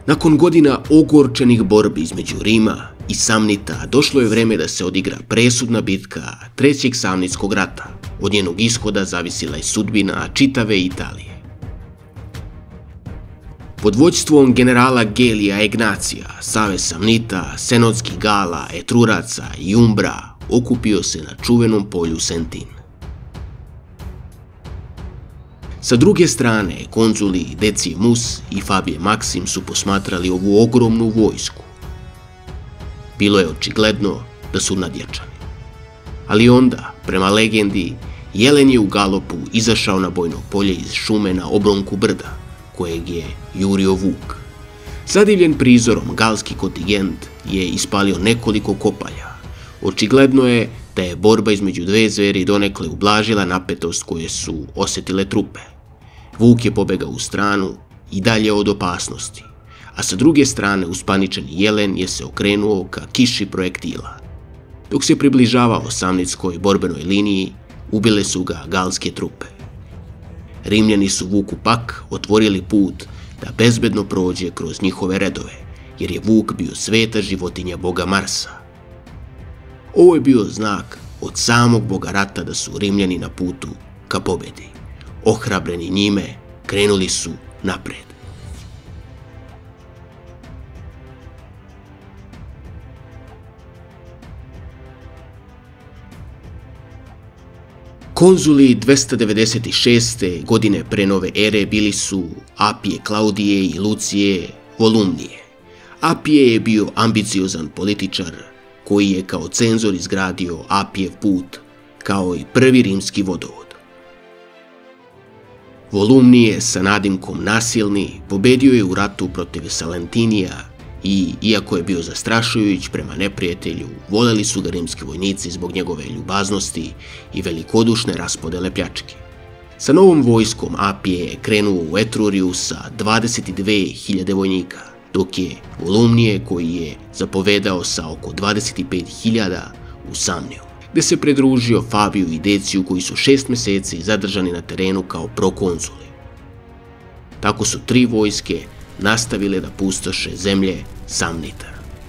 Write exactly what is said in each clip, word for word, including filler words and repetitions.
Nakon godina ogorčenih borbi između Rima i Samnita došlo je vreme da se odigra presudna bitka Trećeg Samnitskog rata. Od njenog ishoda zavisila je sudbina čitave Italije. Pod vođstvom generala Gelija Egnacija, savez Samnita, senotskih Gala, Etruraca i Umbra okupio se na čuvenom polju Sentin. Sa druge strane, konzuli Decije Mus i Fabije Maksim su posmatrali ovu ogromnu vojsku. Bilo je očigledno da su nadjačani. Ali onda, prema legendi, Jelen je u galopu izašao na bojno polje iz šume na oblonku brda, kojeg je jurio vuk. Zadivljen prizorom, galski kontingent je ispalio nekoliko kopalja. Očigledno je da je borba između dve zveri donekle ublažila napetost koje su osjetile trupe. Vuk je pobegao u stranu i dalje od opasnosti, a sa druge strane uspaničeni Jelen je se okrenuo ka kiši projektila. Dok se približavao Samnitskoj borbenoj liniji, ubile su ga galske trupe. Rimljani su Vuku pak otvorili put da bezbedno prođe kroz njihove redove, jer je Vuk bio sveta životinja boga Marsa. Ovo je bio znak od samog boga rata da su Rimljani na putu ka pobedi. Ohrabreni njime, krenuli su napred. Konzuli dvesta devedeset šeste. godine pre nove ere bili su Apije Klaudije i Lucije Volumnije. Apije je bio ambiciozan političar koji je kao cenzor izgradio Apijev put, kao i prvi rimski vodovod. Volumnije sa nadimkom nasilni pobedio je u ratu protiv Salentinija i, iako je bio zastrašujuć prema neprijatelju, voleli su ga rimski vojnici zbog njegove ljubaznosti i velikodušne raspodele pljačke. Sa novom vojskom Apije je krenuo u Etruriju sa dvadeset dve hiljade vojnika, dok je Volumnije, koji je zapovedao sa oko dvadeset pet hiljada, u Samniju, gde se pridružio Fabiju i Deciju, koji su šest meseci zadržani na terenu kao prokonzuli. Tako su tri vojske nastavile da pustoše zemlje Samnita.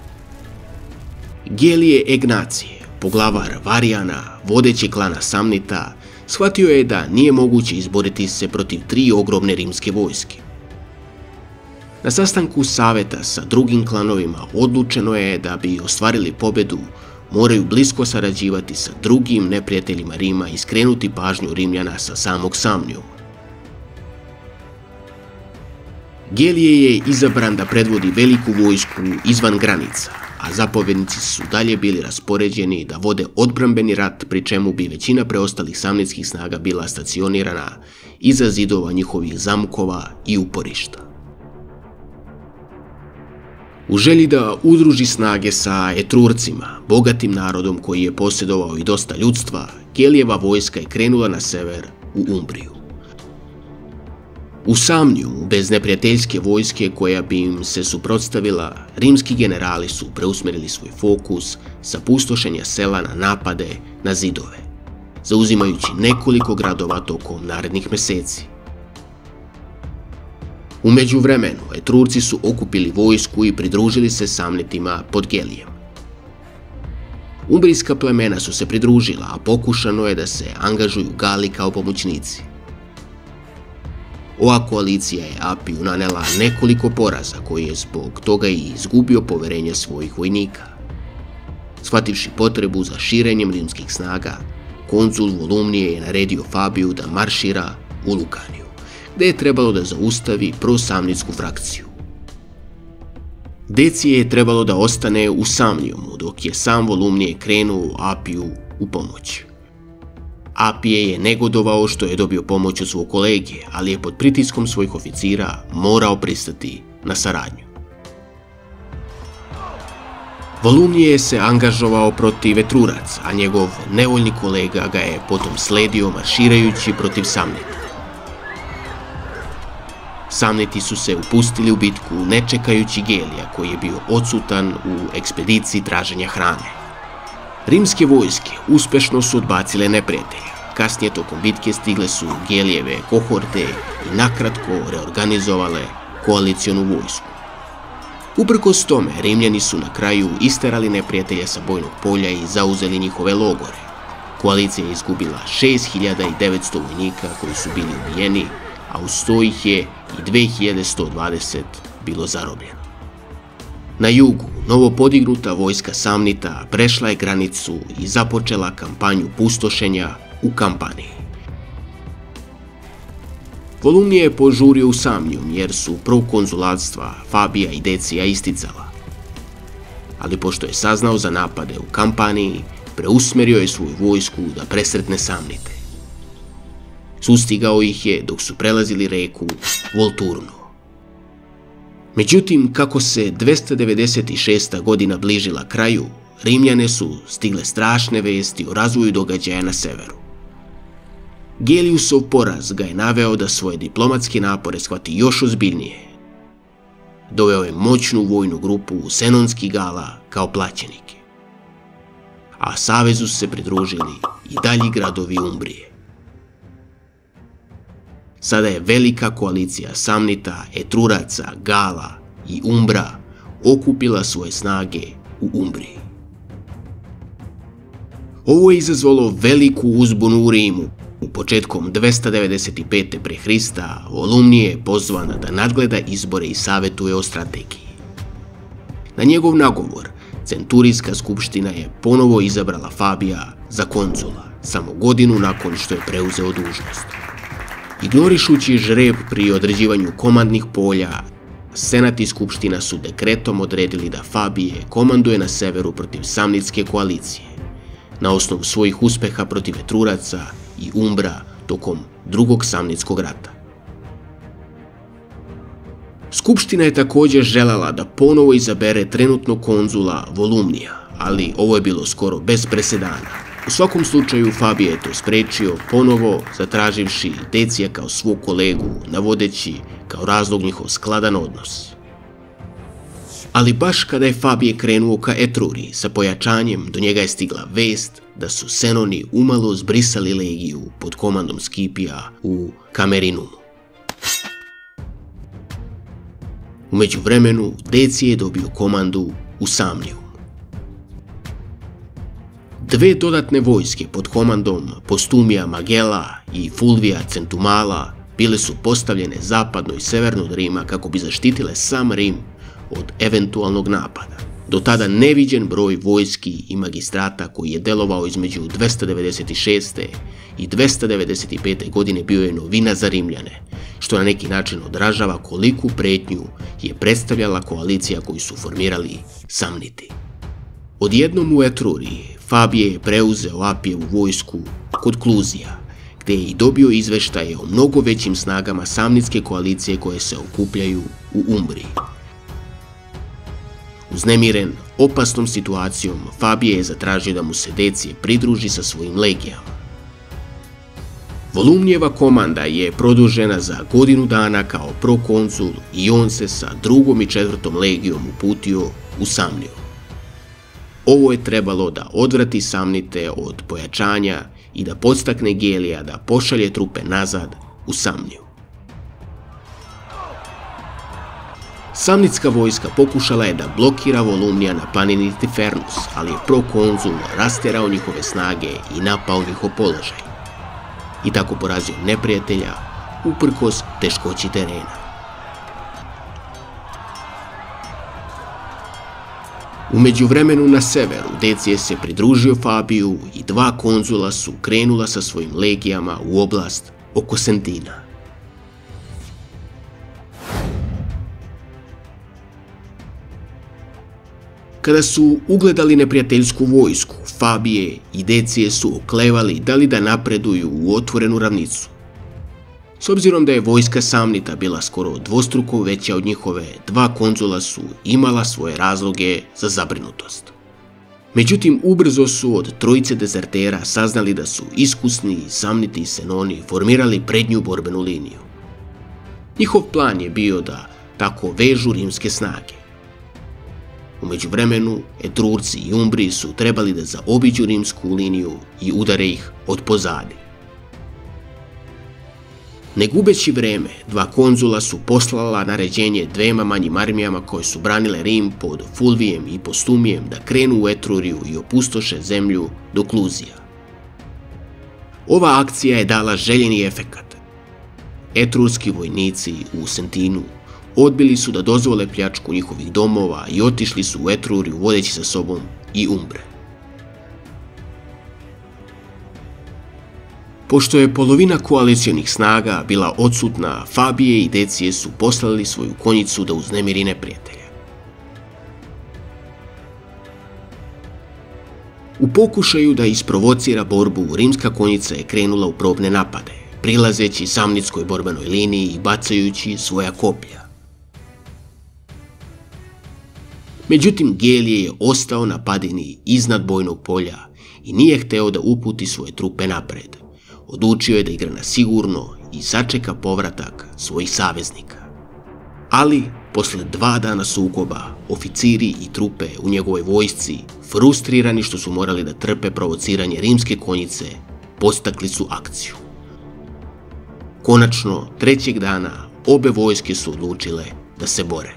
Gelije Egnacije, poglavar Varijana, vodeći klana Samnita, shvatio je da nije moguće izboriti se protiv tri ogromne rimske vojske. Na sastanku saveta sa drugim klanovima odlučeno je da bi ostvarili pobedu moraju blisko sarađivati sa drugim neprijateljima Rima i skrenuti pažnju Rimljana sa samog Samnijuma. Gelije je izabran da predvodi veliku vojsku izvan granica, a zapovjednici su dalje bili raspoređeni da vode odbrambeni rat, pri čemu bi većina preostalih samnitskih snaga bila stacionirana iza zidova njihovih zamkova i uporišta. U želji da udruži snage sa Etrurcima, bogatim narodom koji je posjedovao i dosta ljudstva, Gelijeva vojska je krenula na sever u Umbriju. U Samnijumu, bez neprijateljske vojske koja bi im se suprotstavila, rimski generali su preusmerili svoj fokus sa pustošenja sela na napade na zidove, zauzimajući nekoliko gradova tokom narednih meseci. U međuvremenu, Etrurci su okupili vojsku i pridružili se Samnitima pod Gelijem. Umbrijska plemena su se pridružila, a pokušano je da se angažuju Gali kao pomoćnici. Ova koalicija je Apiju nanela nekoliko poraza, koji je zbog toga i izgubio poverenje svojih vojnika. Shvativši potrebu za širenjem rimskih snaga, konzul Volumnije je naredio Fabiju da maršira u Lukaniju, gde je trebalo da zaustavi prosamnitsku frakciju. Decije je trebalo da ostane u Samnijumu, dok je sam Volumnije krenuo Apiju u pomoć. Apije je negodovao što je dobio pomoć od svog kolege, ali je pod pritiskom svojih oficira morao pristati na saradnju. Volumnije se angažovao protiv Etruraca, a njegov nevoljni kolega ga je potom sledio marširajući protiv Samnita. Samniti su se upustili u bitku ne čekajući Gelija, koji je bio odsutan u ekspediciji traženja hrane. Rimske vojske uspešno su odbacile neprijatelja. Kasnije tokom bitke stigle su Gelijeve kohorte i nakratko reorganizovale koalicionu vojsku. Uprkos tome, Rimljani su na kraju isterali neprijatelja sa bojnog polja i zauzeli njihove logore. Koalicija je izgubila šest hiljada devetsto vojnika koji su bili ubijeni, a uz to ih je i dve hiljade sto dvadeset bilo zarobljeno. Na jugu, novo podignuta vojska Samnita prešla je granicu i započela kampanju pustošenja u Kampaniji. Volumnije je požurio u Samnium jer su prokonzulatstva Fabija i Decija isticala. Ali pošto je saznao za napade u Kampaniji, preusmerio je svoju vojsku da presretne Samnite. Sustigao ih je dok su prelazili reku Volturnu. Međutim, kako se dvesta devedeset šesta godina bližila kraju, Rimljane su stigle strašne vesti o razvoju događaja na severu. Gelijusov poraz ga je naveo da svoje diplomatske napore shvati još ozbiljnije. Doveo je moćnu vojnu grupu senonskih Gala kao plaćenike. A savezu se pridružili i dalji gradovi Umbrije. Sada je velika koalicija Samnita, Etruraca, Gala i Umbra okupila svoje snage u Umbriji. Ovo je izazvalo veliku uzbunu u Rimu. Početkom dvesta devedeset pete pre Hrista Volumnije je pozvana da nadgleda izbore i savjetuje o strategiji. Na njegov nagovor, Centurijska skupština je ponovo izabrala Fabija za konzula, samo godinu nakon što je preuzeo dužnost. Ignorišući žreb pri određivanju komandnih polja, Senat i skupština su dekretom odredili da Fabije komanduje na severu protiv Samnitske koalicije, na osnovu svojih uspeha protiv Etruraca i Umbra tokom drugog Samnitskog rata. Skupština je također željela da ponovo izabere trenutnog konzula Volumnija, ali ovo je bilo skoro bez presedana. U svakom slučaju Fabije je to sprečio, ponovo zatraživši Decija kao svog kolegu, navodeći kao razlog njihov skladan odnos. Ali baš kada je Fabije krenuo ka Etruriji sa pojačanjem, do njega je stigla vest da su Senoni umalo zbrisali legiju pod komandom Scipija u Camerinumu. U međuvremenu, Decije je dobio komandu u Samniju. Dve dodatne vojske pod komandom Postumija Magela i Fulvija Centumala bile su postavljene zapadno i severno od Rima kako bi zaštitile sam Rim od eventualnog napada. Do tada neviđen broj vojski i magistrata koji je delovao između dvesta devedeset šeste i dvesta devedeset pete godine bio je novina za Rimljane, što na neki način odražava koliku pretnju je predstavljala koalicija koju su formirali Samniti. Odjednom u Etruriji Fabije je preuzeo Apijevu vojsku kod Kluzija, gdje je i dobio izveštaje o mnogo većim snagama Samnitske koalicije koje se okupljaju u Umbriji. Uznemiren opasnom situacijom, Fabije je zatražio da mu se Decije pridruži sa svojim legijama. Volumnijeva komanda je produžena za godinu dana kao prokonzul i on se sa drugom i četvrtom legijom uputio u Samniju. Ovo je trebalo da odvrati Samnite od pojačanja i da podstakne Gelija da pošalje trupe nazad u Samniju. Samnitska vojska pokušala je da blokira Volumnija na planini Tifernus, ali je prokonzul rasterao njihove snage i napao njihov položaj. I tako porazio neprijatelja uprkos teškoći terena. U međuvremenu na severu Decije se pridružio Fabiju i dva konzula su krenula sa svojim legijama u oblast oko Sentina. Kada su ugledali neprijateljsku vojsku, Fabije i Decije su oklevali da li da napreduju u otvorenu ravnicu. S obzirom da je vojska Samnita bila skoro dvostruko veća od njihove, dva konzula su imala svoje razloge za zabrinutost. Međutim, ubrzo su od trojice dezertera saznali da su iskusni Samniti i Senoni formirali prednju borbenu liniju. Njihov plan je bio da tako vežu rimske snage. U međuvremenu, Etrurci i Umbri su trebali da zaobiđu rimsku liniju i udare ih od pozadi. Ne gubeći vreme, dva konzula su poslala naređenje dvema manjim armijama koje su branile Rim pod Fulvijem i Postumijem da krenu u Etruriju i opustoše zemlju do Kluzija. Ova akcija je dala željeni efekat. Etrurski vojnici u Sentinu odbili su da dozvole pljačku njihovih domova i otišli su u Etruriju vodeći sa sobom i Umbre. Pošto je polovina koalicionih snaga bila odsutna, Fabije i Decije su poslali svoju konjicu da uznemiri neprijatelja. U pokušaju da isprovocira borbu, rimska konjica je krenula u probne napade, prilazeći samnitskoj borbenoj liniji i bacajući svoja koplja. Međutim, Gelije je ostao na padini iznad bojnog polja i nije hteo da uputi svoje trupe napred. Odlučio je da igra na sigurno i sačeka povratak svojih saveznika. Ali, posle dva dana sukoba, oficiri i trupe u njegovoj vojsci, frustrirani što su morali da trpe provociranje rimske konjice, podstakli su akciju. Konačno, trećeg dana, obe vojske su odlučile da se bore.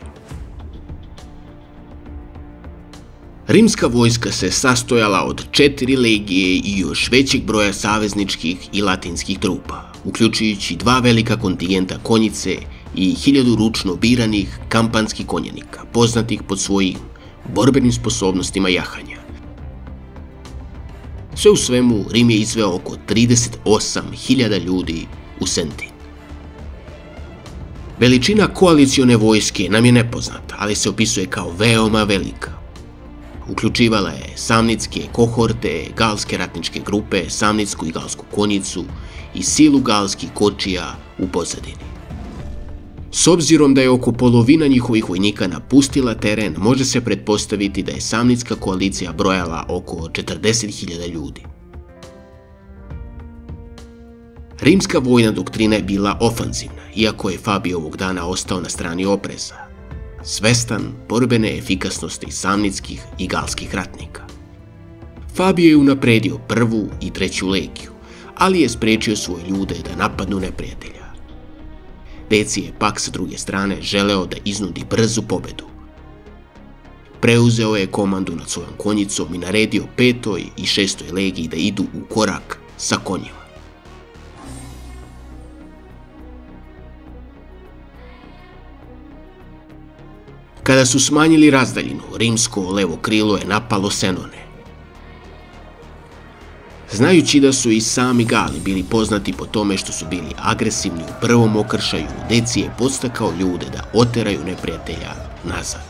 Rimska vojska se sastojala od četiri legije i još većeg broja savezničkih i latinskih trupa, uključujući dva velika kontingenta konjice i hiljadu ručno biranih kampanskih konjenika, poznatih pod svojim borbenim sposobnostima jahanja. Sve u svemu, Rim je izveo oko trideset osam hiljada ljudi u Sentin. Veličina koalicione vojske nam je nepoznata, ali se opisuje kao veoma velika. Uključivala je samnitske kohorte, galske ratničke grupe, samnitsku i galsku konjicu i silu galskih kočija u pozadini. S obzirom da je oko polovina njihovih vojnika napustila teren, može se pretpostaviti da je samnitska koalicija brojala oko četrdeset hiljada ljudi. Rimska vojna doktrina je bila ofanzivna, iako je Fabije ovog dana ostao na strani opreza, svestan borbene efikasnosti samnitskih i galskih ratnika. Fabije je unapredio prvu i treću legiju, ali je sprečio svoje ljude da napadnu neprijatelja. Decije je pak sa druge strane želeo da iznudi brzu pobedu. Preuzeo je komandu nad svojom konjicom i naredio petoj i šestoj legiji da idu u korak sa konjima. Kada su smanjili razdaljinu, rimsko levo krilo je napalo Senone. Znajući da su i sami Gali bili poznati po tome što su bili agresivni u prvom okršaju, Decije je podstakao ljude da oteraju neprijatelja nazad.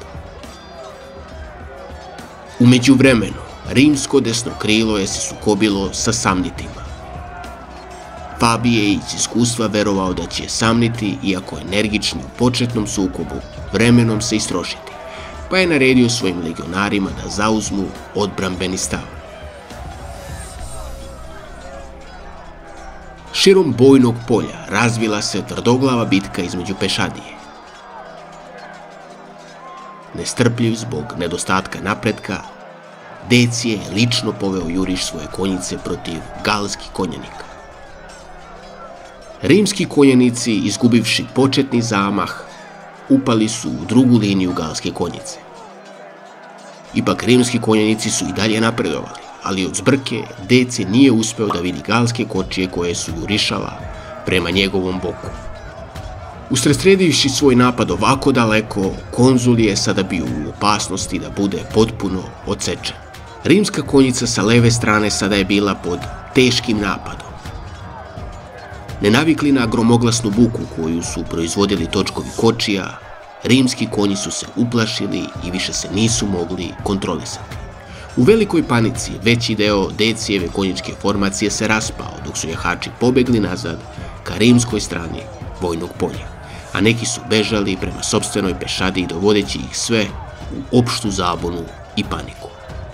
U međuvremenu, rimsko desno krilo je se sukobilo sa Samnitima. Fabije je iz iskustva verovao da će Samniti, iako energični u početnom sukobu, vremenom se istrošiti, pa je naredio svojim legionarima da zauzmu odbrambeni stav. Širom bojnog polja razvila se tvrdoglava bitka između pešadije. Nestrpljiv zbog nedostatka napretka, Decije je lično poveo juriš svoje konjice protiv galskih konjenika. Rimski konjenici, izgubivši početni zamah, upali su u drugu liniju galske konjice. Ipak rimski konjenici su i dalje napredovali, ali od zbrke Decije nije uspeo da vidi galske kočije koje su jurišala prema njegovom boku. Usredsredivši svoj napad ovako daleko, konzul je sada bio u opasnosti da bude potpuno odsečen. Rimska konjica sa leve strane sada je bila pod teškim napadom. Nenavikli na gromoglasnu buku koju su proizvodili točkovi kočija, rimski konji su se uplašili i više se nisu mogli kontrolisati. U velikoj panici veći deo Decijeve konjičke formacije se raspao, dok su jahači pobegli nazad ka rimskoj strani vojnog polja, a neki su bežali prema sopstvenoj pešadiji, dovodeći ih sve u opštu zabunu i paniku.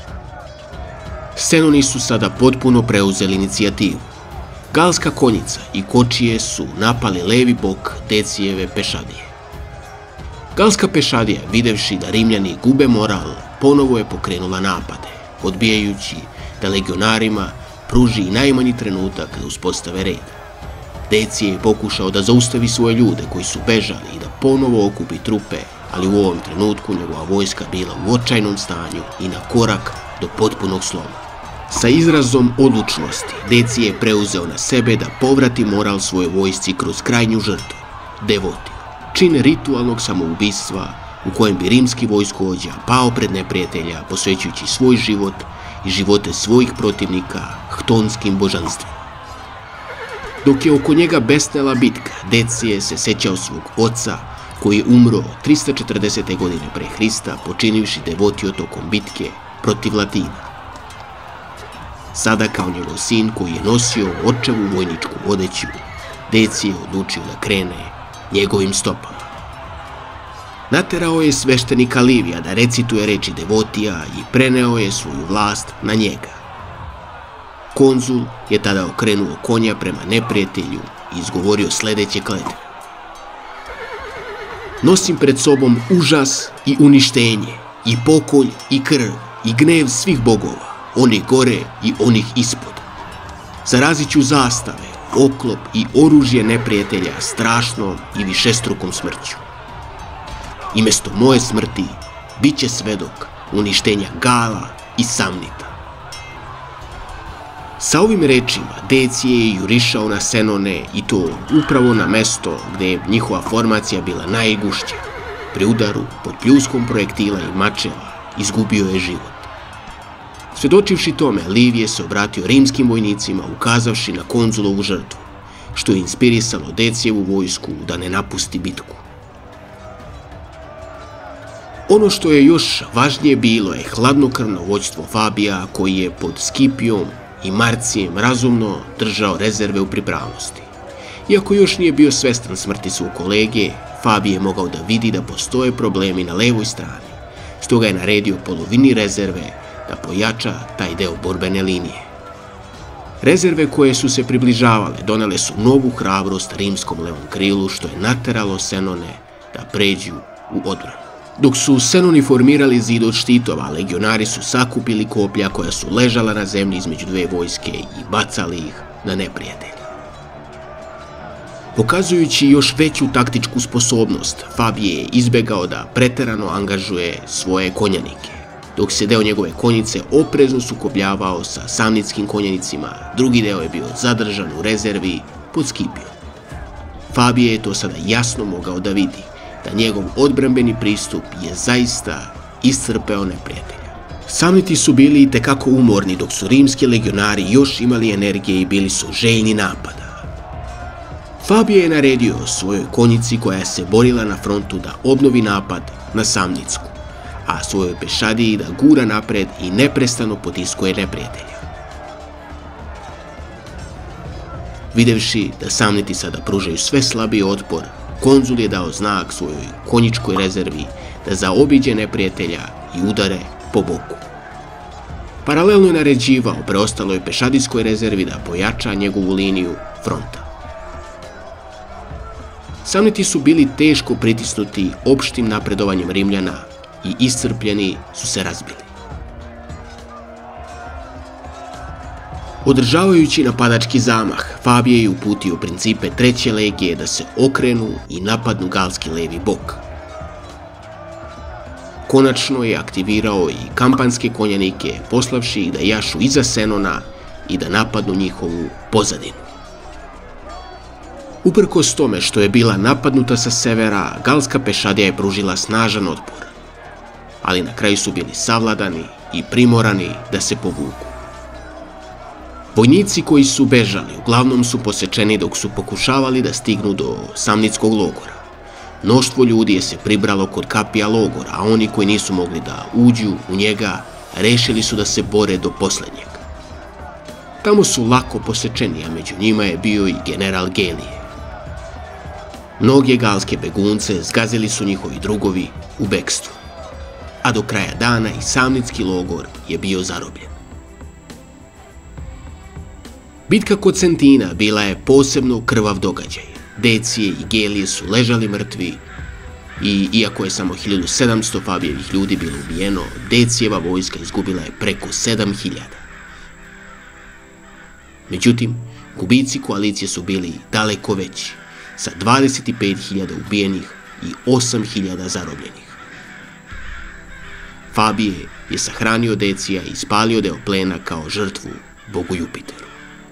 Senoni su sada potpuno preuzeli inicijativu. Galska konjica i kočije su napali levi bok Decijeve pešadije. Galska pešadija, videvši da Rimljani gube moral, ponovo je pokrenula napade, odbijajući da legionarima pruži i najmanji trenutak da uspostave red. Decije je pokušao da zaustavi svoje ljude koji su bežali i da ponovo okupi trupe, ali u ovom trenutku njegova vojska bila u očajnom stanju i na korak do potpunog sloma. Sa izrazom odlučnosti, Decije je preuzeo na sebe da povrati moral svojoj vojsci kroz krajnju žrtvu, devotiju, čin ritualnog samoubistva u kojem bi rimski vojskovođa pao pred neprijatelja posvećujući svoj život i živote svojih protivnika htonskim božanstvima. Dok je oko njega besnela bitka, Decije se sećao svog oca koji je umro trista četrdesete godine pre Hrista počinivši devotiju tokom bitke protiv Latina. Sada kao njegov sin koji je nosio očevu vojničku odeću, Decije je odlučio da krene njegovim stopama. Naterao je sveštenika Livija da recituje reči devotija i preneo je svoju vlast na njega. Konzul je tada okrenuo konja prema neprijatelju i izgovorio sledeće kletve. Nosim pred sobom užas i uništenje, i pokolj i krv, i gnev svih bogova, onih gore i onih ispod. Zarazit ću zastave, oklop i oružje neprijatelja strašnom i višestrukom smrću. I mesto moje smrti bit će svedok uništenja Gala i Samnita. Sa ovim rečima Decije je jurišao na Senone i to upravo na mesto gde je njihova formacija bila najgušća. Pri udaru pod pljuskom projektila i mačeva izgubio je život. Svedočivši tome, Livije se obratio rimskim vojnicima ukazavši na konzulovu žrtvu, što je inspirisalo Decijevu vojsku da ne napusti bitku. Ono što je još važnije bilo je hladnokrvno vođstvo Fabija koji je pod Scipijom i Marcijem razumno držao rezerve u pripravnosti. Iako još nije bio svestan smrti svog kolege, Fabije je mogao da vidi da postoje problemi na levoj strani, stoga je naredio polovini rezerve da pojača taj deo borbene linije. Rezerve koje su se približavale donele su novu hrabrost rimskom levom krilu, što je nateralo Senone da pređu u odbranu. Dok su Senoni formirali zid od štitova, legionari su sakupili koplja koja su ležala na zemlji između dve vojske i bacali ih na neprijatelja. Pokazujući još veću taktičku sposobnost, Fabije je izbegao da preterano angažuje svoje konjanike. Dok se deo njegove konjice oprezno sukobljavao sa samnitskim konjanicima, drugi deo je bio zadržan u rezervi pod Scipijom. Fabije je to sada jasno mogao da vidi, da njegov odbrambeni pristup je zaista iscrpeo neprijatelja. Samniti su bili itekako umorni dok su rimski legionari još imali energije i bili su željni napada. Fabije je naredio svojoj konjici koja se borila na frontu da obnovi napad na Samnitsku, a svojoj pešadiji da gura napred i neprestano potiskuje neprijatelja. Videvši da Samniti sada pružaju sve slabiji otpor, konzul je dao znak svojoj konjičkoj rezervi da zaobiđe neprijatelja i udare po boku. Paralelno je naređivao preostaloj pešadijskoj rezervi da pojača njegovu liniju fronta. Samniti su bili teško pritisnuti opštim napredovanjem Rimljana i iscrpljeni su se razbili. Održavajući napadački zamah, Fabije je uputio principe treće legije da se okrenu i napadnu galski levi bok. Konačno je aktivirao i kampanske konjanike, poslavši ih da jašu iza Senona i da napadnu njihovu pozadinu. Uprkos tome što je bila napadnuta sa severa, galska pešadija je pružila snažan otpor, ali na kraju su bili savladani i primorani da se povuku. Vojnici koji su bežali uglavnom su posečeni dok su pokušavali da stignu do Samnitskog logora. Mnoštvo ljudi je se pribralo kod kapija logora, a oni koji nisu mogli da uđu u njega rešili su da se bore do poslednjeg. Tamo su lako posečeni, a među njima je bio i general Gelije. Mnoge galske begunce zgazili su njihovi drugovi u bekstvu, a do kraja dana i Samnitski logor je bio zarobljen. Bitka kod Centina bila je posebno krvav događaj. Decije i Gelije su ležali mrtvi i, iako je samo hiljadu sedamsto Fabijevih ljudi bilo ubijeno, Decijeva vojska izgubila je preko sedam hiljada. Međutim, gubici koalicije su bili daleko veći, sa dvadeset pet hiljada ubijenih i osam hiljada zarobljenih. Fabije je sahranio Decija i spalio deo plena kao žrtvu bogu Jupiteru.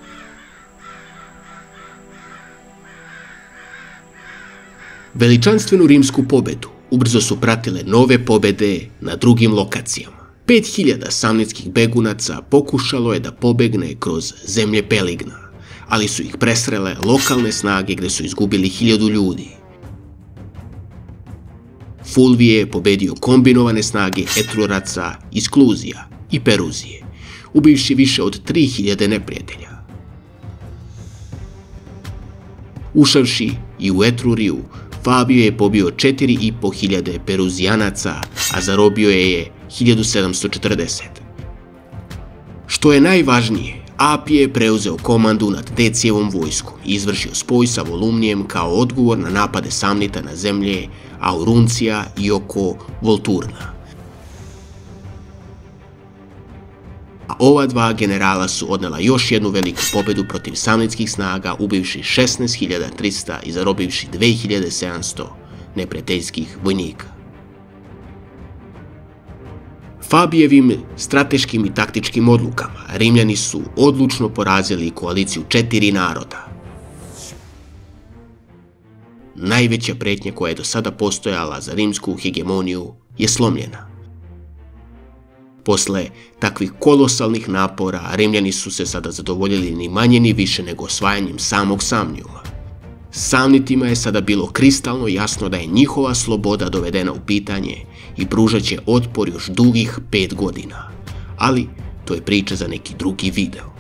Veličanstvenu rimsku pobedu ubrzo su pratile nove pobede na drugim lokacijama. Pet hiljada samnitskih begunaca pokušalo je da pobegne kroz zemlje Peligna, ali su ih presrele lokalne snage gde su izgubili hiljadu ljudi. Fulvije je pobedio kombinovane snage Etruraca iz Kluzija i Peruzije, ubivši više od tri hiljade neprijatelja. Ušavši i u Etruriju, Fabio je pobio četiri i po hiljade Peruzijanaca, a zarobio je je hiljadu sedamsto četrdeset. Što je najvažnije, Apije je preuzeo komandu nad Decijevom vojskom i izvršio spoj sa Volumnijem kao odgovor na napade Samnita na zemlje Auruncija i oko Volturna. A ova dva generala su odnela još jednu veliku pobedu protiv samnitskih snaga, ubivši šesnaest hiljada trista i zarobivši dve hiljade sedamsto neprijateljskih vojnika. Fabijevim strateškim i taktičkim odlukama Rimljani su odlučno porazili koaliciju četiri naroda. Najveća pretnja koja je do sada postojala za rimsku hegemoniju je slomljena. Posle takvih kolosalnih napora, Rimljani su se sada zadovoljili ni manje ni više nego osvajanjem samog Samniuma. Samnitima je sada bilo kristalno jasno da je njihova sloboda dovedena u pitanje i pružat će otpor još dugih pet godina. Ali to je priča za neki drugi video.